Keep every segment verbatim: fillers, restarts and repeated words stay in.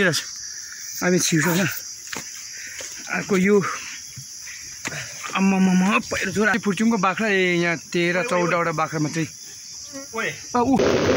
झुन्डिरहेछ हामी छिर्छौँ अर्को यो आम्मामा पहिरो छोरा फुर्चुङको बाख्रा यहाँ तेह्र चौधवटा बाख्रा मात्रै ऊ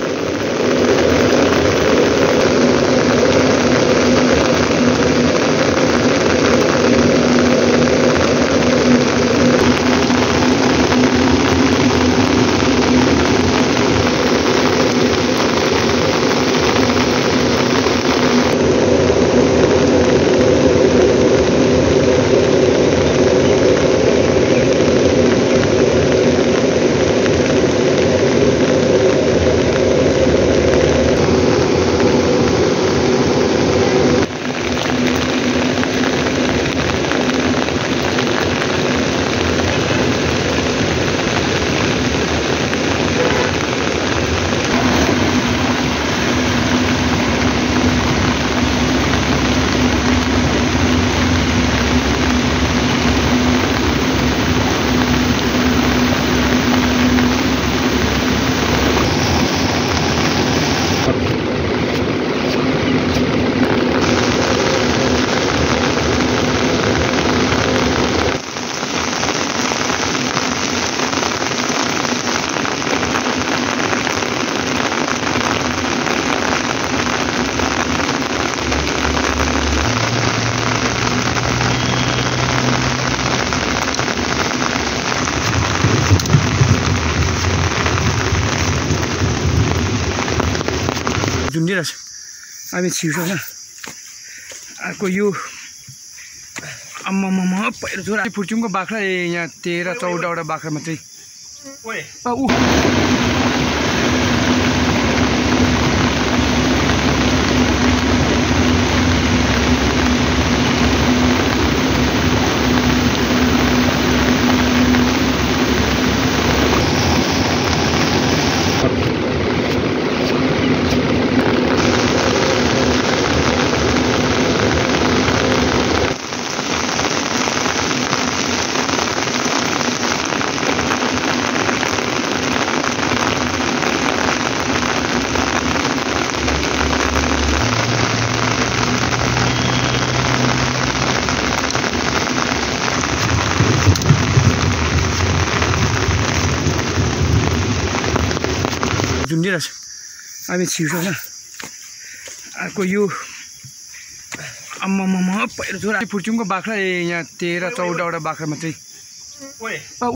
झुन्डिरहेछ हामी छिर्छौँ अर्को यो आम्मामा पहिरो छोरा फुर्चुङको बाख्रा यहाँ तेह्र चौधवटा बाख्रा मात्रै ऊ झुन्डिरहेछ हामी छिर्छौँ अर्को यो आम्मामा पहिरो छोरा फुर्चुङको बाख्रा यहाँ तेह्र चौधवटा बाख्रा मात्रै